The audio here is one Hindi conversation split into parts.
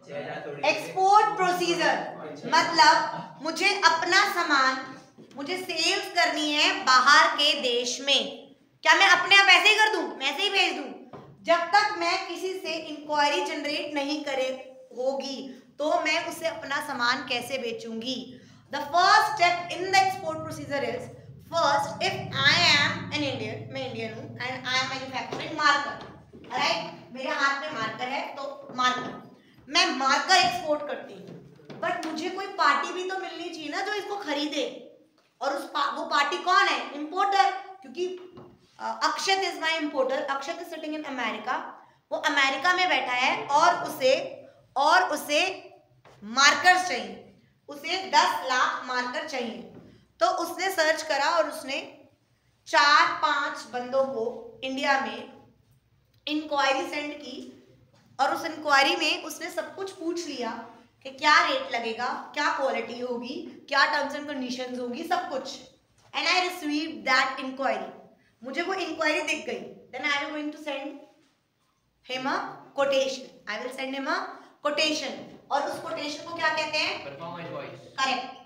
एक्सपोर्ट प्रोसीजर मतलब मुझे अपना सामान मुझे सेल्स करनी है बाहर के देश में। क्या मैं अपने आप ऐसे ही कर दूं, मैं ऐसे ही भेज दूं? जब तक मैं किसी से इंक्वायरी जनरेट नहीं करे होगी तो मैं उसे अपना सामान कैसे बेचूंगी? The first step in the export procedure is first, if I am an Indian, मैं इंडियन हूं and I am manufacturing marker, right, मेरे हाथ में मार्कर है तो मार्कर, मैं मार्कर एक्सपोर्ट करती हूँ, बट मुझे कोई पार्टी भी तो मिलनी चाहिए ना जो इसको खरीदे, और वो पार्टी कौन है? इंपोर्टर, क्योंकि Akshat is my importer. Akshat is sitting in America, वो अमेरिका में बैठा है और उसे मार्कर्स चाहिए, उसे 10 लाख मार्कर चाहिए। तो उसने सर्च करा और उसने 4-5 बंदों को इंडिया में इंक्वायरी सेंड की, और उस इंक्वायरी में उसने सब कुछ पूछ लिया कि क्या रेट लगेगा, क्या क्वालिटी होगी, क्या टर्म्स एंड कंडीशंस होगी, सब कुछ। And I receive that inquiry, मुझे वो इंक्वायरी दिख गई। Then I will going to send him a quotation, I will send him a quotation, और उस कोटेशन को क्या कहते हैं? Proforma invoice. Correct,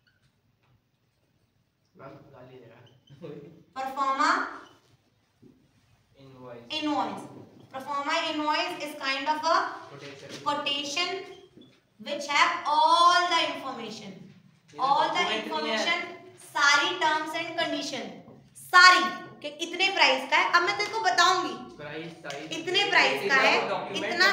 proforma invoice. Proforma invoice is kind of a quotation which have all the information, सारी terms and condition, सारी कि इतने प्राइस का है। अब मैं तेरे को बताऊंगी इतने प्राइस का है, इतना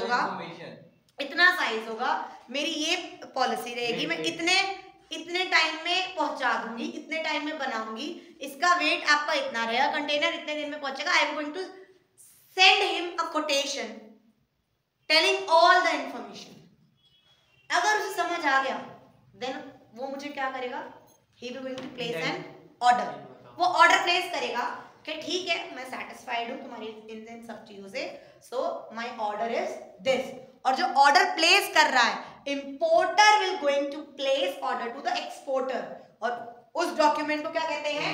साइज होगा, मेरी ये पॉलिसी रहेगी, मैं इतने टाइम में पहुंचा दूंगी, इतने टाइम में बनाऊंगी, इसका वेट आपका इतना रहेगा, कंटेनर इतने दिन में पहुंचेगा। I am going to send him a quotation telling all the information. अगर उसे समझ आ गया देन वो मुझे क्या करेगा? He will going to place an order, वो ऑर्डर प्लेस करेगा कि ठीक है मैं सेटिस्फाइड हूं तुम्हारी इन सब चीजों से, so my order is this. और जो ऑर्डर प्लेस कर रहा है importer will going to place order to the exporter, और उस डॉक्यूमेंट को क्या कहते हैं?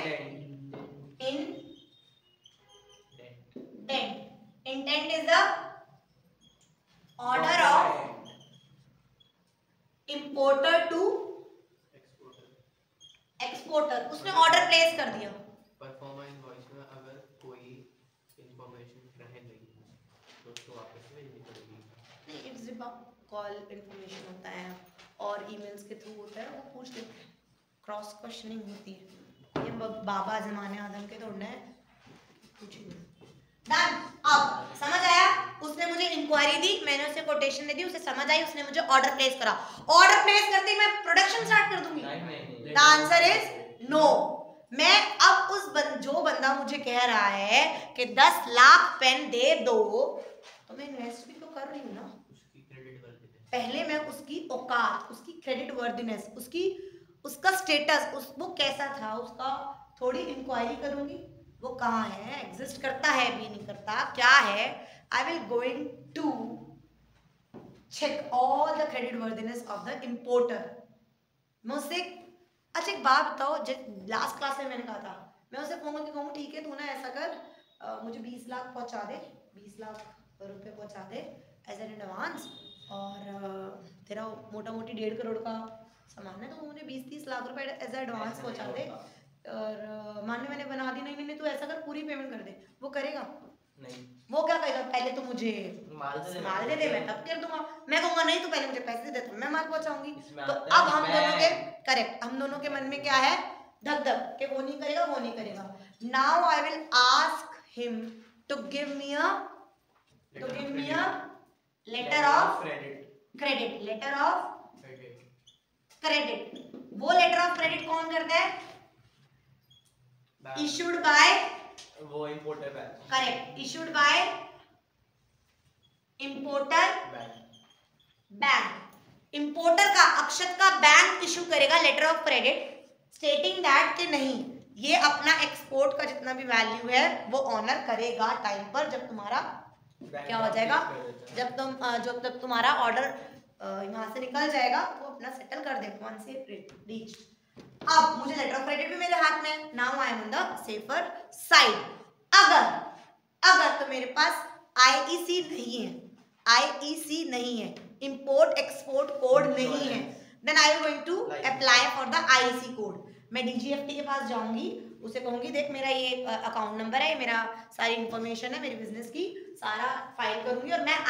Intent is the order of importer to exporter. उसने ऑर्डर प्लेस कर दिया। परफॉर्मा इनवॉइस में अगर कोई इंफॉर्मेशन रह गई तो उसको वापस भेजनी पड़ेगी? नहीं, इट्स कॉल इंफॉर्मेशन होता है और ईमेल्स के थ्रू होता है, वो पूछ लेते हैं, क्रॉस क्वेश्चनिंग होती है। ये बाबा जमाने आदम के थोड़े हैं, पूछेंगे। डन, अब समझ आया? उसने मुझे इंक्वायरी दी, मैंने उसे कोटेशन दे दी, उसे समझ आई, उसने मुझे ऑर्डर प्लेस करा। ऑर्डर प्लेस करते ही मैं प्रोडक्शन स्टार्ट कर दूंगी? The answer is no. मैं अब जो बंदा मुझे कह रहा है कि 10 लाख पेन दे दो, तो मैं इन्वेस्ट भी तो कर रही हूँ ना। पहले मैं उसकी औकात, उसकी क्रेडिट वर्दीनेस, उसका स्टेटस, वो कैसा था, उसका थोड़ी इंक्वायरी करूंगी, वो कहाँ है, एग्जिस्ट करता है भी नहीं करता, क्या है। I will going to check all the creditworthiness of the importer. मैं उससे अच्छा एक बात बताओ, लास्ट क्लास में मैंने कहा था, मैं उसे कहूँगा ठीक है तू ना ऐसा कर, मुझे 20 लाख पहुँचा दे, 20 लाख रुपए पहुँचा दे एज एन एडवांस, और तेरा मोटा मोटी 1.5 करोड़ का सामान है तो मुझे 20-30 लाख रुपए एज एडवांस पहुँचा दे, और मानने मैंने बना दी। नहीं तू ऐसा कर, पूरी पेमेंट कर दे। वो करेगा नहीं, वो क्या कहेगा? पहले तो मुझे माल दे दे, मैं तब कर दूंगा। मैं कहूँगा नहीं तू पहले मुझे पैसे दे तो मैं माल पहुँचाऊंगी। तो अब हम दोनों के करेक्ट, हम दोनों के मन में क्या है? धक धक के वो नहीं करेगा। Now I will ask him to give me a letter of credit. Letter of credit, वो लेटर ऑफ क्रेडिट कौन करता है? इशूड बाय वो importer bank. Correct, issued by importer bank. Importer का, अक्षत का बैंक इशू करेगा letter of credit stating that कि नहीं, ये अपना एक्सपोर्ट का जितना भी वैल्यू है वो ऑनर करेगा टाइम पर, जब तुम्हारा क्या हो जाएगा, जब तुम्हारा ऑर्डर यहाँ से निकल जाएगा वो अपना सेटल कर देगा once it reached। अब मुझे लेटर ऑफ क्रेडिट भी मेरे हाथ में, now I am on the safer side. अगर तो मेरे पास आईईसी नहीं है इंपोर्ट एक्सपोर्ट कोड नहीं है, then I am going to apply for the IEC code. मैं डीजीएफटी के पास जाऊंगी, उसे कहूंगी देख मेरा ये अकाउंट नंबर है, मेरा सारी इंफॉर्मेशन है मेरी बिजनेस की, सारा फाइल करूंगी और मैं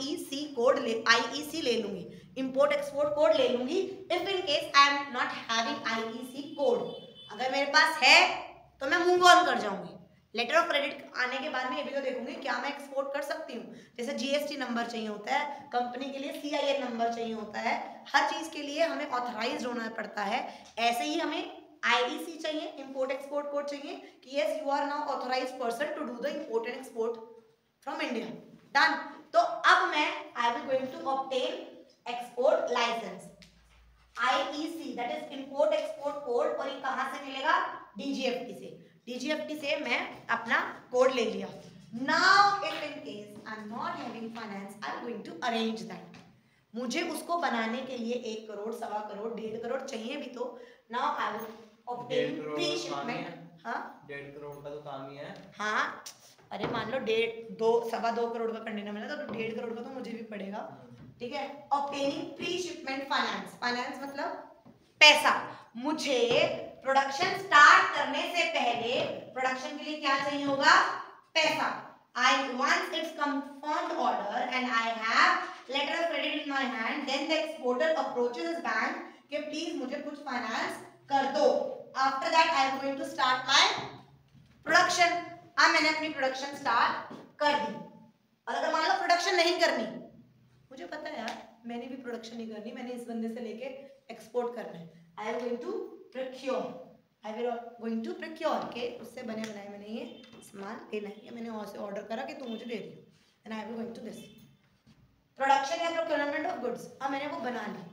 आईईसी ले लूंगी, इंपोर्ट एक्सपोर्ट कोड ले लूंगी। If in case I am not having IEC code, अगर मेरे पास है तो मैं मूव ऑन कर जाऊंगी। लेटर ऑफ क्रेडिट आने के बाद में ये भी तो देखूंगी क्या मैं एक्सपोर्ट कर सकती हूँ। जैसे जीएसटी नंबर चाहिए होता है, कंपनी के लिए सीआईएन नंबर चाहिए होता है, हर चीज के लिए हमें ऑथराइज्ड होना पड़ता है। ऐसे ही हमें आईईसी चाहिए, इंपोर्ट एक्सपोर्ट कोड चाहिए कि yes you are now authorised person to do the import and export from India. Done. तो अब मैं I will going to obtain export licence IEC, that is import export code, और ये कहां से मिलेगा? डीजीएफटी से। डीजीएफटी से मैं अपना कोड ले लिया। Now if in case I am not having finance, I am going to arrange that. मुझे उसको बनाने के लिए 1 करोड़, 1.25 करोड़, 1.5 करोड़ चाहिए भी तो। Now I will obtain pre shipment. हाँ 1.5 करोड़ का तो काम ही है। हाँ अरे मान लो 1.5-2.25 करोड़ का कंटेनर मिला तो 1.5 करोड़ का तो मुझे भी पड़ेगा, ठीक है। Obtaining pre shipment finance, finance मतलब पैसा। मुझे प्रोडक्शन स्टार्ट करने से पहले प्रोडक्शन के लिए क्या चाहिए होगा? पैसा। once it's confirmed order and I have letter of credit in my hand, then the exporter approaches his bank कि प्लीज मुझे कुछ फाइनेंस कर दो। After that I am going to start my production. अब मैंने अपनी प्रोडक्शन स्टार्ट कर दी, और अगर मान लो प्रोडक्शन नहीं करनी, मुझे पता है यार मैंने भी प्रोडक्शन नहीं करनी, मैंने इस बंदे से लेके एक्सपोर्ट करना है, I am going to procure, I will going to procure के उससे बने बनाए मैंने ये सामान लेना है, मैंने वहां से ऑर्डर करा कि तू मुझे दे दियो, and I will going to this production या प्रोक्योरमेंट ऑफ गुड्स। अब मैंने वो बना ली।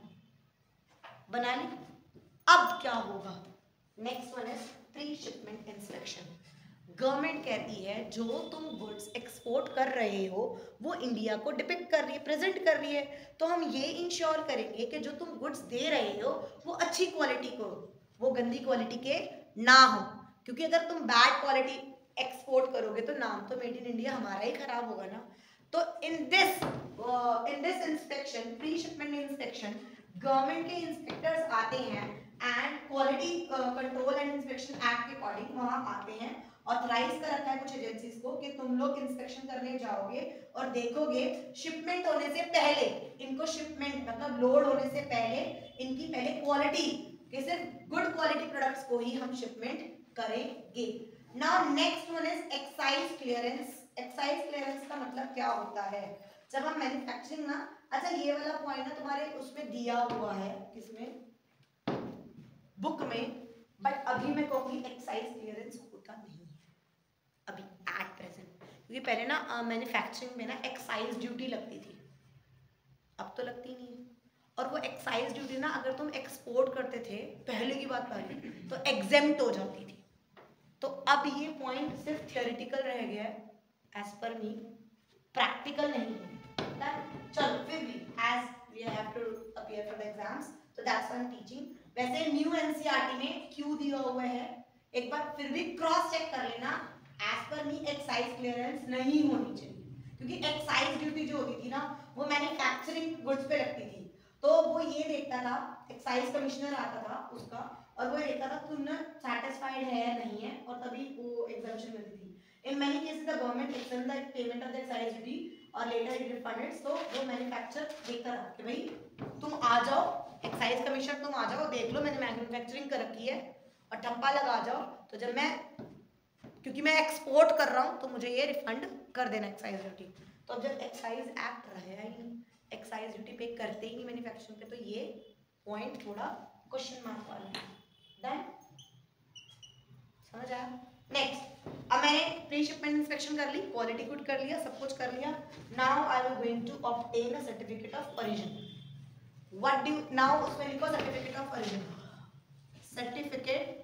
अब क्या होगा? Next one is pre shipment inspection. Government कहती है जो तुम गुड्स एक्सपोर्ट कर रहे हो वो इंडिया को डिपिक्ट कर रही है, प्रेजेंट कर रही है, तो हम ये इंश्योर करेंगे कि जो तुम गुड्स दे रहे हो वो अच्छी क्वालिटी को, वो गंदी क्वालिटी के ना हो, क्योंकि अगर तुम बैड क्वालिटी एक्सपोर्ट करोगे तो नाम तो मेड इन इंडिया हमारा ही खराब होगा ना। तो in this inspection, pre shipment inspection, government के इंस्पेक्टर्स आते हैं and quality control and inspection act के अकॉर्डिंग वहां आते हैं, ऑथराइज कर रखा है कुछ एजेंसीज को कि तुम लोग इंस्पेक्शन करने जाओगे और देखोगे शिपमेंट होने से पहले, इनको शिपमेंट मतलब लोड होने से पहले इनकी पहले क्वालिटी कि सिर्फ गुड क्वालिटी प्रोडक्ट्स को ही हम शिपमेंट करेंगे। Now next one is excise clearance. Excise clearance का मतलब क्या होता है? जब हम मैन्युफैक्चरिंग ना, अच्छा ये वाला पॉइंट ना तुम्हारे उसमें दिया हुआ है, किसमें? बुक में, बट अभी मैं कहूंगी एक्साइज क्लियरेंस होता नहीं है अभी एट प्रेजेंट, क्योंकि पहले ना मैन्युफैक्चरिंग में ना एक्साइज ड्यूटी लगती थी, अब तो लगती नहीं है। और वो एक्साइज ड्यूटी ना अगर तुम एक्सपोर्ट करते थे, पहले की बात कर रही, तो एग्जेम्प्ट हो जाती थी। तो अब ये पॉइंट सिर्फ थियोरेटिकल रह गया है, एज पर मी प्रैक्टिकल नहीं है। चलो फिर भी as we have to appear for the exams, तो that's why I am teaching. वैसे न्यू एनसीईआरटी में क्यों दिया हुआ है, एक बार फिर भी क्रॉस चेक कर लेना, एज पर मी एक्साइज क्लियरेंस नहीं होनी चाहिए, क्योंकि एक्साइज ड्यूटी जो होती थी ना वो मैन्युफैक्चरिंग गुड्स पे लगती थी, तो वो ये देखता था, एक्साइज कमिश्नर आता था उसका, और वो देखता था तुम ना सैटिस्फाइड है या नहीं है, और तभी वो एग्जम्पशन मिलती थी। In many cases the government except the payment of the excise duty और लेटर इट रिफंडेड, तो वो मैन्युफैक्चरर देखता था कि भाई तुम आ जाओ, एक्साइज कमीशन तुम आ जाओ, देख लो मैंने मैन्युफैक्चरिंग कर रखी है, और ठप्पा लगा जाओ, तो जब मैं, क्योंकि मैं एक्सपोर्ट कर रहा हूँ तो मुझे ये रिफंड कर देना एक्साइज ड्यूटी। तो अब जब एक्साइज एक्ट रहा ही नहीं, एक्साइज ड्यूटी पे करते ही नहीं मैन्युफैक्चरिंग पे, तो ये पॉइंट थोड़ा क्वेश्चन मार्क वाला है। देन समझ आया? नेक्स्ट, अब मैंने प्री शिपमेंट इंस्पेक्शन कर ली, क्वालिटी गुड कर लिया, सब कुछ कर लिया। Now I will going to obtain a certificate of origin. What do now, उसमें लिखो certificate of origin, certificate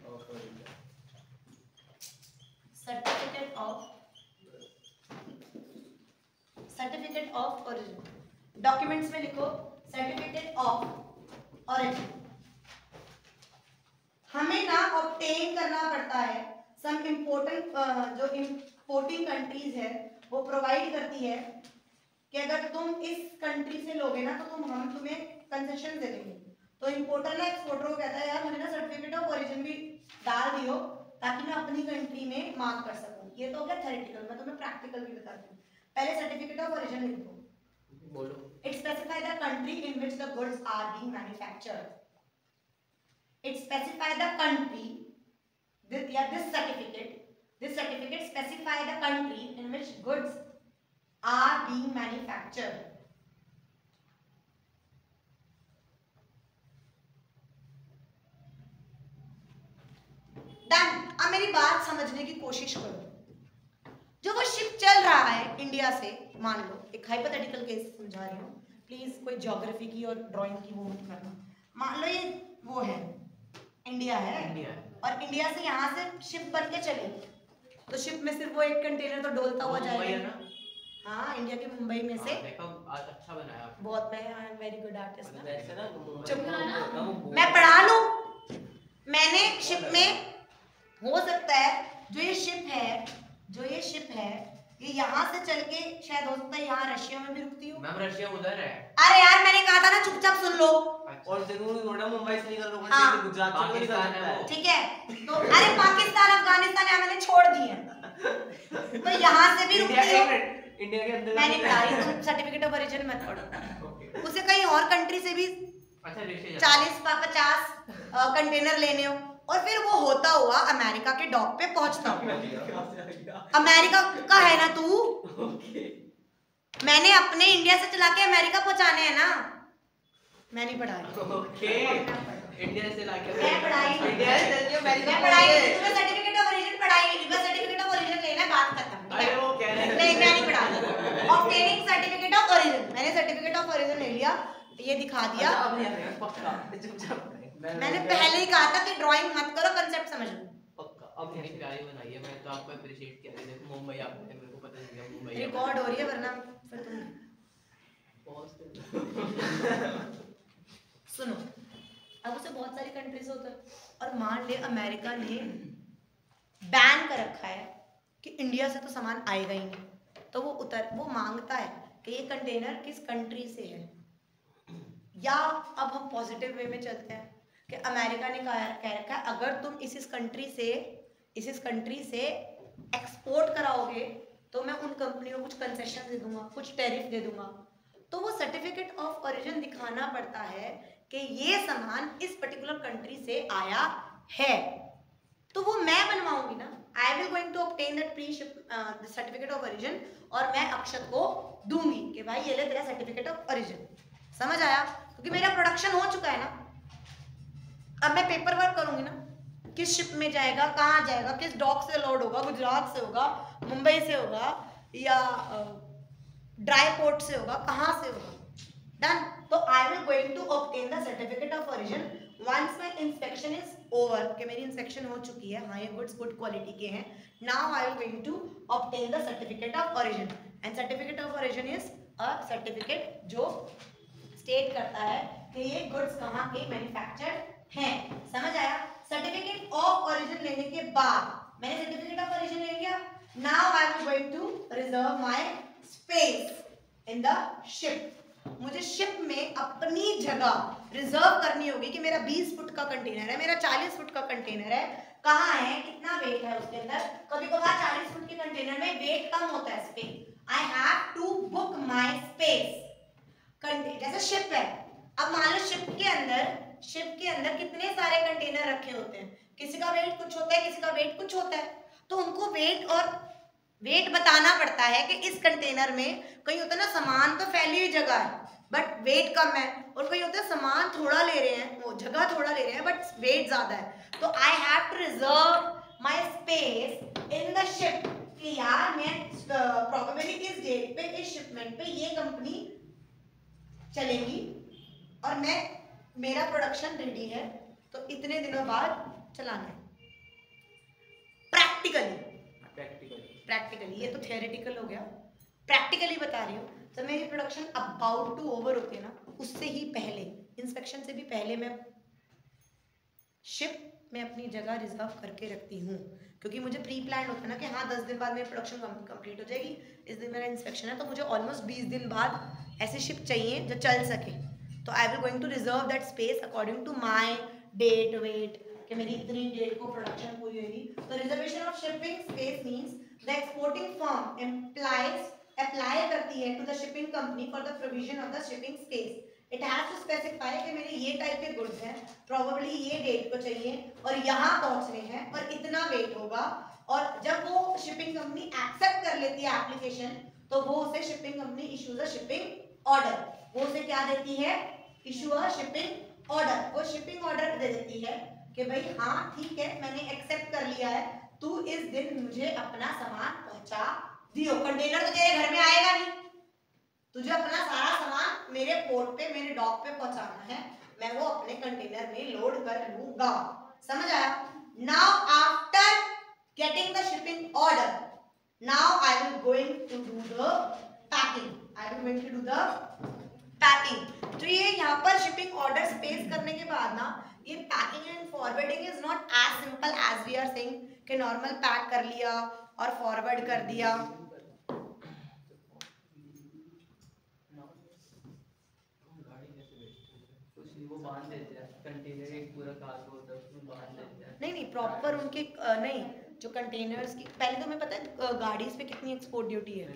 of origin. Documents में लिखो सर्टिफिकेट ऑफ ओरिजिन। हमें ना ऑब्टेन करना पड़ता है, सम इम्पोर्टेंट जो इम्पोर्टिंग कंट्रीज है वो प्रोवाइड करती है कि अगर तुम इस कंट्री से लोगे ना तो हम तुम्हें कंसेशन दे देंगे। तो इंपोर्टर ना एक्सपोर्टर को कहता है यार मुझे ना सर्टिफिकेट ऑफ ओरिजिन भी डाल दियो ताकि मैं अपनी कंट्री में मार्क कर सकूं। ये तो हो गया थ्योरेटिकल, मैं तुम्हें प्रैक्टिकल भी बताती हूँ। पहले सर्टिफिकेट ऑफ ओरिजिन लिख दो। बोलो। It specifies the country in which the goods are being manufactured. It specifies the country. This certificate specifies the country in which goods are being manufactured. Done. अब मेरी बात समझने की कोशिश करो। जो वो शिप चल रहा है इंडिया से, मान लो एक हाइपोथेटिकल केस समझा रही हूँ, प्लीज कोई ज्योग्राफी की और ड्राइंग की वो मत करना। मान लो ये वो है इंडिया है, और इंडिया से यहाँ से शिप बन के चले, तो शिप में सिर्फ वो एक कंटेनर तो डोलता हुआ जाएगा। हाँ, इंडिया के मुंबई में से। देखो आज अच्छा बनाया बहुत, मैं I am very good artist ना। वैसे ना चुप, मैं पढ़ा लूं। मैंने शिप में हो सकता है जो ये शिप है ये यहाँ से चल के शायद हो सकता है यहाँ रशिया में भी रुकती हो। मैम रशिया उधर है। अरे यार मैंने कहा था ना चुपचाप सुन लो। और जरूरी थोड़ा मुंबई से निकल रहा हाँ, गुजरात से निकल सकता है। ठीक है, तो अरे पाकिस्तान अफगानिस्तान यहाँ मैंने छोड़ दिए हैं, तो यहाँ से भी रुकती हो। इंडिया के अंदर मैंने पढ़ा रही, तुम सर्टिफिकेट ऑफ ओरिजिन मत पढ़ो। उसे कहीं और कंट्री से भी 40-50 कंटेनर लेने हो और फिर वो होता हुआ अमेरिका के डॉक पे पहुंचता हो। अमेरिका का है ना तू, मैंने अपने इंडिया से चला के अमेरिका पहुंचाने हैं ना। मैं नहीं पढ़ा रही, इंडिया से लाके मैं पढ़ाई इंडिया से चल के अमेरिका तुम्हें सर्टिफिकेट ऑफ ओरिजिन पढ़ाई, बस सर्टिफिकेट ऑफ ओरिजिन लेना, बात खत्म। अरे वो कह रहे हैं नहीं, मैं नहीं पढ़ा रही। ऑब्टेनिंग सर्टिफिकेट ऑफ ओरिजिन, मैंने सर्टिफिकेट ऑफ ओरिजिन ले लिया, ये दिखा दिया। अब नहीं आएगा पक्का, चुपचाप। मैंने पहले ही कहा था कि ड्राइंग मत करो, कांसेप्ट समझ लो। पक्का अब मेरी प्यारी बनाई है, मैं तो आपको अप्रिशिएट किया। देखो मुंबई आपने, मेरे को पता नहीं था मुंबई रिकॉर्ड हो रही है, वरना फिर तुम सुनो। अब उसे बहुत सारी कंट्रीज होता है, और मान ले अमेरिका ने बैन कर रखा है कि इंडिया से तो सामान आएगा ही नहीं, तो वो मांगता है कि ये कंटेनर किस कंट्री से है। या अब हम पॉजिटिव वे में चलते हैं कि अमेरिका ने कह रखा है अगर तुम इस कंट्री से एक्सपोर्ट कराओगे तो मैं उन कंपनियों को कुछ कंसेशन दे दूंगा, कुछ टैरिफ दे दूंगा। तो वो सर्टिफिकेट ऑफ ओरिजिन दिखाना पड़ता है कि ये सामान इस पर्टिकुलर कंट्री से आया है, तो वो मैं बनवाऊंगी ना। I will going to obtain that certificate of origin, और मैं अक्षत को दूंगी कि भाई ये ले तेरा सर्टिफिकेट ऑफ ओरिजिन। समझ आया? क्योंकि मेरा प्रोडक्शन हो चुका है ना। अब मैं पेपर वर्क करूंगी ना, किस शिप में जाएगा, कहाँ जाएगा, किस डॉक से लोड होगा, गुजरात से होगा, मुंबई से होगा, या ड्राई पोर्ट से होगा, कहाँ से होगा। डन। तो I will going to obtain the certificate of origin once my inspection is over, कि मेरी इंस्पेक्शन हो चुकी है, हाँ ये गुड्स गुड क्वालिटी के हैं। Now I will going to obtain the certificate of origin, and certificate of origin is a certificate जो स्टेट करता है कि ये गुड्स कहाँ के मैन्युफैक्चर्ड हैं। समझ आया? सर्टिफिकेट ऑफ ओरिजिन लेने के बाद मैंने सर्टिफिकेट ऑफ ओरिजिन ले लिया। Now I am going to reserve my space in the ship. मुझे शिप में अपनी जगह रिजर्व करनी होगी कि मेरा 20 फुट का कंटेनर है, मेरा 40 फुट का कंटेनर है, कहाँ है, कितना वेट है उसके अंदर। कभी कभार 40 फुट के कंटेनर में वेट कम होता है space. I have to book my space. जैसे शिप है, अब मान लो शिप के अंदर कितने सारे कंटेनर रखे होते हैं, किसी का वेट कुछ होता है, किसी का वेट कुछ होता है, तो उनको वेट बताना पड़ता है कि इस कंटेनर में कहीं होता है ना सामान तो फैली हुई जगह है बट वेट कम है, और कहीं होता है सामान थोड़ा ले रहे हैं, वो जगह थोड़ा ले रहे हैं बट वेट ज्यादा है। तो I have to reserve my space in the ship कि यार मैं प्रोबेबिलिटी इस डेट पे इस शिपमेंट पे ये कंपनी चलेगी और मेरा प्रोडक्शन रेडी है, तो इतने दिनों बाद चलाना है। प्रैक्टिकली ये तो थियोरेटिकल हो गया, प्रैक्टिकली बता रही हूँ। जब मेरी प्रोडक्शन अबाउट टू ओवर होती है ना, उससे ही पहले, इंस्पेक्शन से भी पहले मैं शिप मैं अपनी जगह रिजर्व करके रखती हूँ, क्योंकि मुझे प्री प्लान होता है ना कि हाँ 10 दिन बाद मेरी प्रोडक्शन कंप्लीट हो जाएगी, इस दिन मेरा इंस्पेक्शन है, तो मुझे ऑलमोस्ट 20 दिन बाद ऐसी शिप चाहिए जो चल सके। तो I will going to reserve that space according to my date weight, कि मेरी इतनी डेट को प्रोडक्शन पूरी होगी। तो reservation of shipping space means the exporting firm apply करती है to the shipping company for the provision of the shipping space. It has to specify कि मेरे ये टाइप के गुड्स हैं, प्रोबेबली ये डेट को चाहिए और यहाँ पहुँचने हैं और इतना वेट होगा, और जब वो शिपिंग कंपनी एक्सेप्ट कर लेती है एप्लीकेशन, तो वो उसे shipping company issues a shipping order. वो उसे क्या देती है? Issue a shipping order. वो शिपिंग ऑर्डर दे देती है कि भाई हाँ ठीक है, मैंने एक्सेप्ट कर लिया है, तू इस दिन मुझे अपना सामान पहुंचा दियो। कंटेनर तो तेरे घर में आएगा नहीं, तुझे अपना सारा सामान मेरे पोर्ट पे, मेरे डॉक पे पहुंचाना है, मैं वो अपने कंटेनर में लोड कर लूंगा। समझ आया? Now after getting the shipping order, now I will going to do the packing. तो ये यहाँ पर शिपिंग ऑर्डर स्पेस करने के बाद ना, ये packing and forwarding is not as simple as we are saying कि नॉर्मल पैक कर लिया और फॉरवर्ड कर दिया। वो बांध देते हैं, कंटेनर एक पूरा कार्गो होता है उसमें बांध देते हैं। नहीं प्रॉपर उनके नहीं, जो कंटेनर्स की, पहले तो मैं पता है गाड़ीज पे कितनी एक्सपोर्ट ड्यूटी है,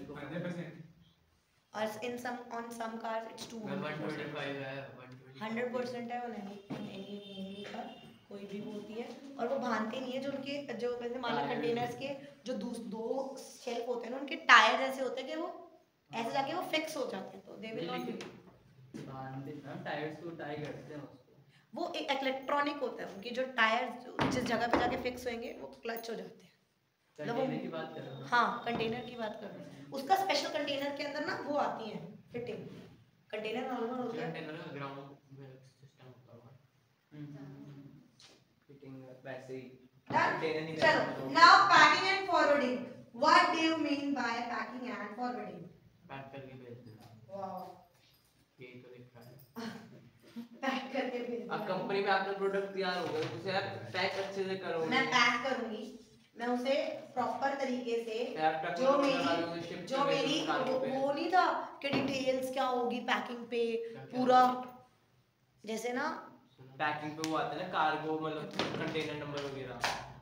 और in some on some cars it's 125 है, 100% है। वो नहीं का कोई भी होती है, और वो बांधते नहीं है। जो उनके जो वैसे मान लो कंटेनर्स के जो दो शेल्फ होते हैं ना, उनके टायर ऐसे होते हैं कि वो ऐसे जाके वो फिक्स हो जाते हैं, तो दे विल नॉट बांध देते हैं, टायर्स को टाई करते हैं उसको। वो एक इलेक्ट्रॉनिक होता है, उनके जो टायर जिस जगह पे जाके फिक्स होंगे वो क्लच हो जाते हैं। कंटेनर की बात कर रहे हो? हाँ कंटेनर की बात कर रहे हैं। उसका स्पेशल कंटेनर के अंदर ना वो आती है फिटिंग। कंटेनर नॉर्मल होता है, कंटेनर का ग्राउंड में सिस्टम होता है, फिटिंग वैसे ही। चलो now packing and forwarding. What do you mean by packing and forwarding? Pack करके भेज देना। वाओ, यही तो लिखा है, पैक करके भेज देना। अब कंपनी में आपका प्रोडक्ट तैयार हो गया, उसे आप पैक अच्छे से करोगे। मैं पैक करूंगी, मैं उसे प्रॉपर तरीके से, जो जो मेरी वो नहीं था कि डिटेल्स क्या होगी पैकिंग पे पूरा, जैसे ना पैकिंग पे वो आता है ना कार्गो, मतलब कंटेनर नंबर वगैरह।